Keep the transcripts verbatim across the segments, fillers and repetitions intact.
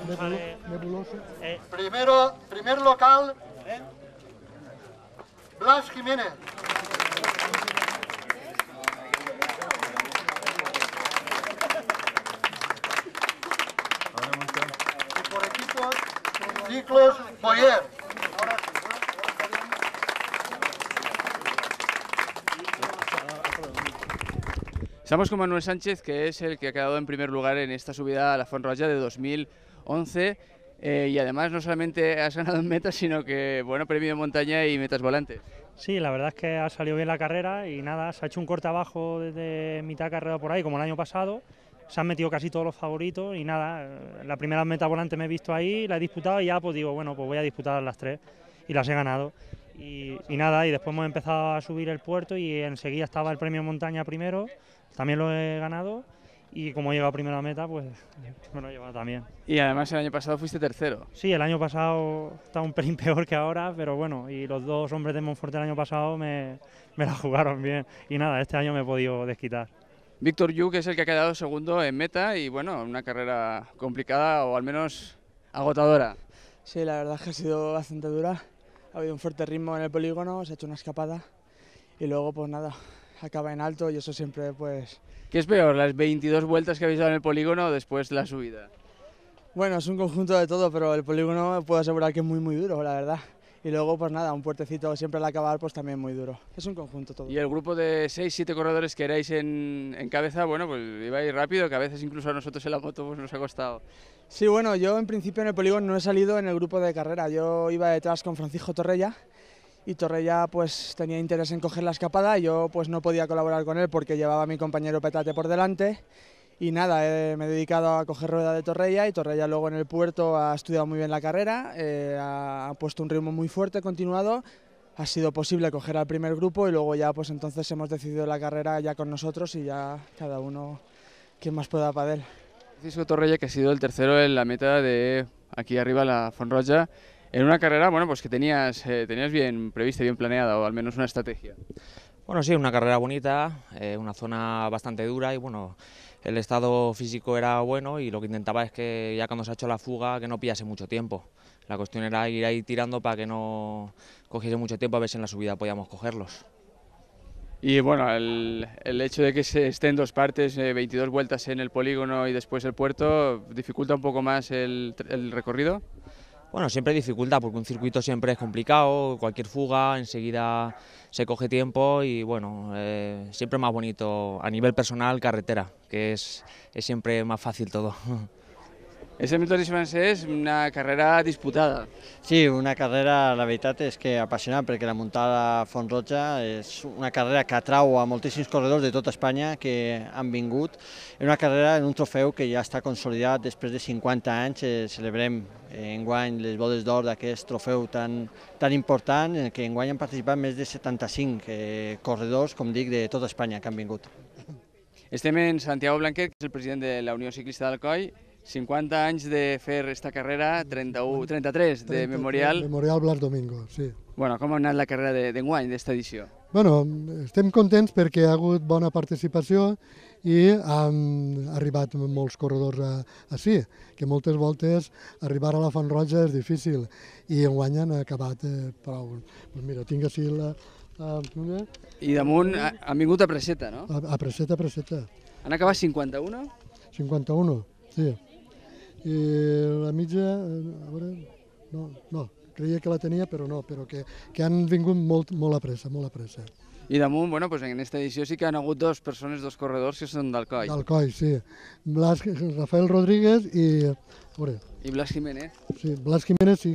Vale. Nebuloso. Eh, Primero, primer local, Blas Jiménez. Y por equipos, Ciclos Boyer. Estamos con Manuel Sánchez, que es el que ha quedado en primer lugar en esta subida a la Font Roja de dos mil once. Eh, y además no solamente has ganado en metas, sino que, bueno, premio de montaña y metas volantes. sí, la verdad es que ha salido bien la carrera y nada, se ha hecho un corte abajo desde mitad de carrera por ahí, como el año pasado. Se han metido casi todos los favoritos y nada, la primera meta volante me he visto ahí, la he disputado y ya pues digo, bueno, pues voy a disputar las tres y las he ganado. Y, y nada, y después hemos empezado a subir el puerto y enseguida estaba el premio montaña primero, también lo he ganado. Y como he llegado primero a meta, pues me lo he llevado también. Y además el año pasado fuiste tercero. Sí, el año pasado estaba un pelín peor que ahora, pero bueno, y los dos hombres de Monforte el año pasado me, me la jugaron bien. Y nada, este año me he podido desquitar. Víctor Yu, que es el que ha quedado segundo en meta y, bueno, una carrera complicada o al menos agotadora. Sí, la verdad es que ha sido bastante dura. Ha habido un fuerte ritmo en el polígono, se ha hecho una escapada y luego pues nada, acaba en alto y eso siempre pues... ¿Qué es peor, las veintidós vueltas que habéis dado en el polígono o después la subida? Bueno, es un conjunto de todo, pero el polígono puedo asegurar que es muy muy duro, la verdad. Y luego pues nada, un puertecito siempre al acabar pues también muy duro. Es un conjunto todo. Y el grupo de seis siete corredores que erais en, en cabeza, bueno, pues ibais rápido, que a veces incluso a nosotros en la moto pues nos ha costado. Sí, bueno, yo en principio en el polígono no he salido en el grupo de carrera. Yo iba detrás con Francisco Torrella y Torrella pues tenía interés en coger la escapada. Yo pues no podía colaborar con él porque llevaba a mi compañero Petate por delante. Y nada, eh, me he dedicado a coger rueda de Torrella y Torrella luego en el puerto ha estudiado muy bien la carrera, eh, ha, ha puesto un ritmo muy fuerte, continuado. Ha sido posible coger al primer grupo y luego ya pues entonces hemos decidido la carrera ya con nosotros y ya cada uno quien más pueda para él. Francisco Torrella, que ha sido el tercero en la meta de aquí arriba, la Font Roja, en una carrera, bueno, pues que tenías, eh, tenías bien prevista, bien planeada, o al menos una estrategia. Bueno, sí, una carrera bonita, eh, una zona bastante dura y bueno, el estado físico era bueno y lo que intentaba es que ya cuando se ha hecho la fuga que no pillase mucho tiempo. La cuestión era ir ahí tirando para que no cogiese mucho tiempo a ver si en la subida podíamos cogerlos. Y bueno, el, el hecho de que se esté en dos partes, eh, veintidós vueltas en el polígono y después el puerto, ¿dificulta un poco más el, el recorrido? Bueno, siempre dificulta porque un circuito siempre es complicado, cualquier fuga enseguida se coge tiempo y bueno, eh, siempre más bonito a nivel personal carretera, que es, es siempre más fácil todo. Ese Tour de France és una carrera disputada. Sí, una carrera, la veritat és que apassionant, perquè la muntada Font Roja és una carrera que atrau a moltíssims corredors de tota Espanya que han vingut. És una carrera en un trofeu que ja està consolidat després de cinquanta anys. Eh, celebrem eh, enguany les bodes d'or d'aquest trofeu tan, tan important, en què enguany han participat més de setanta-cinc eh, corredors, com dic, de tota Espanya que han vingut. Estem en Santiago Blanquet, que és el president de la Unió Ciclista d'Alcoi. cinquanta anys de fer esta carrera, trenta-u, trenta-tres de trenta, Memorial. Memorial Blas Domingo, sí. Bueno, com ha anat la carrera d'enguany, d'esta edició? Bueno, estem contents perquè hi ha hagut bona participació i han arribat molts corredors a, a sí, que moltes voltes arribar a la Font Roja és difícil i enguany han acabat eh, prou. Pues mira, tinc així la... la una... I damunt han vingut a Preseta, no? A, a Preseta, a Preseta. Han acabat cinquanta-u? cinquanta-u, sí. I la mitja, a veure, no, no, creia que la tenia, però no, però que, que han vingut molt, molt a pressa, molt a pressa. I damunt, bueno, pues en aquesta edició sí que han hagut dos persones, dos corredors que són d'Alcoi. D'Alcoi, sí. Blas, Rafael Rodríguez i... A veure, I Blas Jiménez. sí, Blas Jiménez, sí,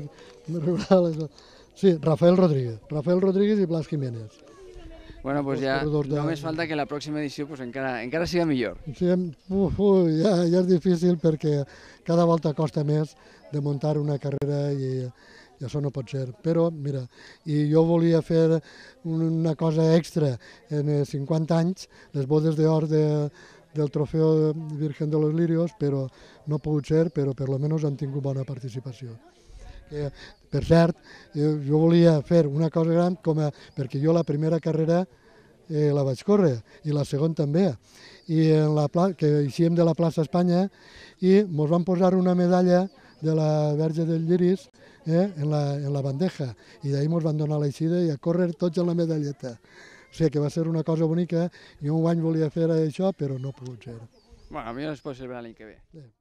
sí, Rafael Rodríguez. Rafael Rodríguez i Blas Jiménez. Bueno, pues Dos ja corredors de- només falta que la pròxima edició pues encara, encara siga millor. Sí, uf, uf, ja, ja és difícil perquè cada volta costa més de muntar una carrera i, i això no pot ser. Però, mira, i jo volia fer una cosa extra en eh, cinquanta anys, les bodes d'or de, del trofeu Virgen de los Lirios, però no ha pogut ser, però per lo menos han tingut bona participació. Que, per cert, jo, jo volia fer una cosa gran, com a, perquè jo la primera carrera eh, la vaig córrer, i la segona també. I en la pla, que eixíem de la plaça Espanya i ens van posar una medalla de la Verge del Lliris eh, en, la, en la bandeja, i d'ahir ens van donar l'eixida i a córrer tots en la medalleta. O sigui que va ser una cosa bonica, i un any volia fer això, però no ha pogut ser. Bueno, a mi no es pot celebrar l'any que ve. Sí.